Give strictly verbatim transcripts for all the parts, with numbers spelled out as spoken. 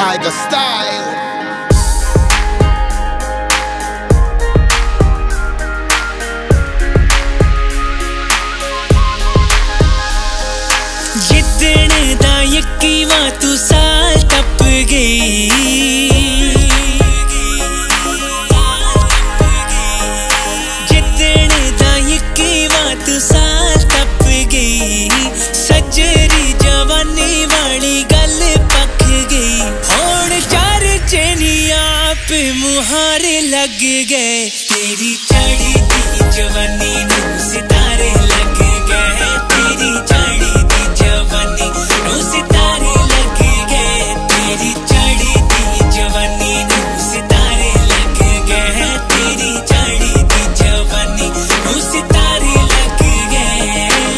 Tiger style. जिद्दण दा यकीवा तू साल टप गई, जिद्दण दा यकीवा तू साल टप गई। सजरी जवानी वाली गल पक गई, हुण चार चेनी आप मुहारे लग गए। तेरी चढ़ी दी जवानी नू सितारे लग गए, तेरी चढ़ी दी जवानी नू सितारे लग गए, तेरी चढ़ी दी जवानी नू सितारे लग गए, तेरी चढ़ी दी जवानी नू सितारे लग गए।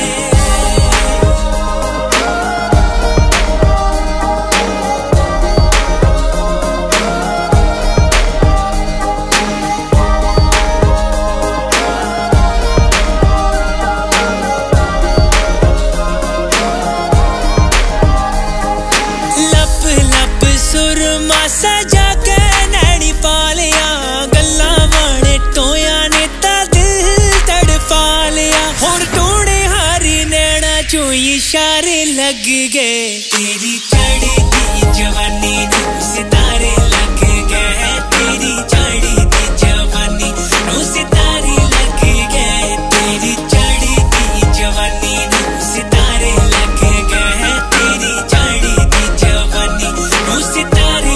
सजा के नैनी पालिया, गल्ला वाले टोया ने ता दिल तड़पा लिया। हुण टूणे हारी नैना चो इशारे लग गए, तेरी चढ़ी दी जवानी नू सितारे लग गए, तेरी चढ़ी दी जवानी नू सितारे लग गए, तेरी चढ़ी दी जवानी नू सितारे लग गए, तेरी चढ़ी दी जवानी नू सितारे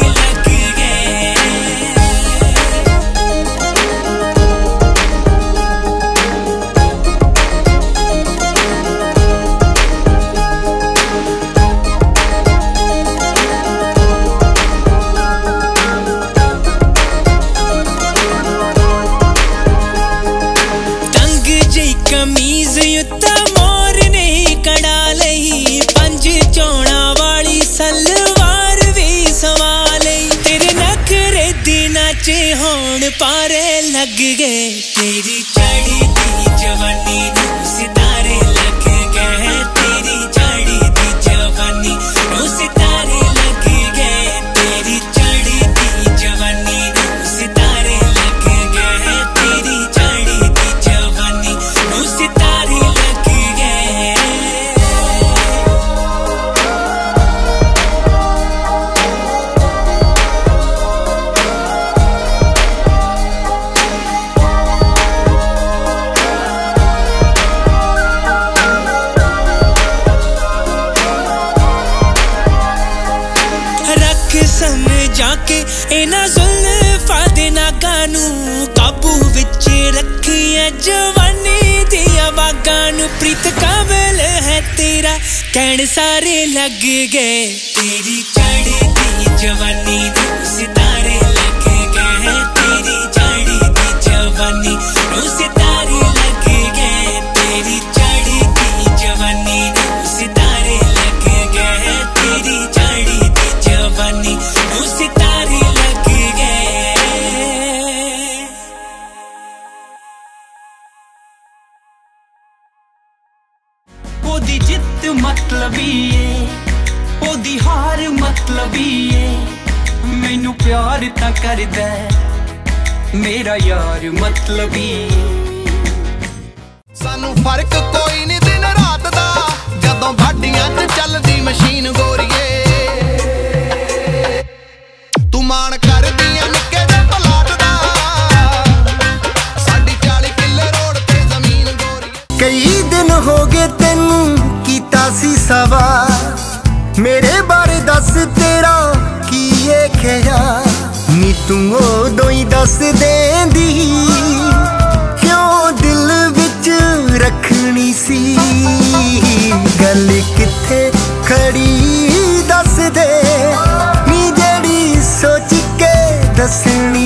कमीज युत्ता मोर नहीं कड़ा लही, पंज चौड़ा वाली सलवार भी सवा लही। तेरे नखरे दिना च होण पारे लग गए, तेरी चढ़ी दी जवानी नू सितारे लग गए, तेरी चढ़ी दी जवानी नू सितारे लग गए, तेरी चढ़ी दी जवानी नू सितारे लग गए, तेरी चढ़ी दी जवानी नू सितारे लग गए। रख समझा के इना जुल्फा दे नागा नू, काबू विच रखिया जवानी दिया बागा नू। प्रीत काबिल है तेरा कहण सारे लग गए, तेरी चढ़ी दी जवानी नू सितारे लग गए, तेरी चढ़ी दी जवानी नू सितारे लग गए, तेरी चढ़ी दी जवानी नू सितारे लग गए, तेरी चढ़ी दी जवानी नू सितारे लग गए। ओदी जित मतलबी है, ओदी हार मतलबी है, मैनू प्यार ता करदा मेरा यार मतलबी। सानू फर्क कोई नहीं दिन रात दा, जदों भाडियां च चलदी मशीन गोरीए। तू मान करदी ऐ निक्के जे पलाट दा, साडी चाली किले रोड ते जमीन गोरीए। कई दिन हो गए तैनू कीता सी सवाल, मेरे बारे दस तेरा की ये ख्याल। नी तू उदों ही दस देंदी, क्यों दिल विच रखनी सी गल किथे खड़ी दस दे, नी जेड़ी सोच के दसनी